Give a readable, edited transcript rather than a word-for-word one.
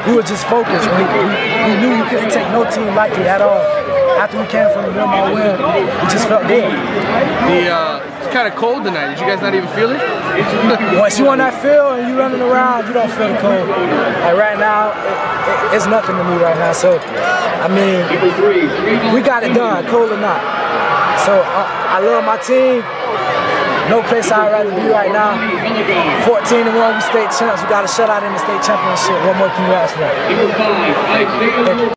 we were just focused. We knew we couldn't take no team lightly at all. After we came from the Real Mall win, we just felt good. It's kind of cold tonight. Did you guys not even feel it? Once you on that field and you running around, you don't feel the cold. Like right now, it's nothing to me right now. So, I mean, we got it done, cold or not. So, I love my team. No place I'd rather be right now. 14-1, we state champs. We got a shutout in the state championship. What more can you ask for?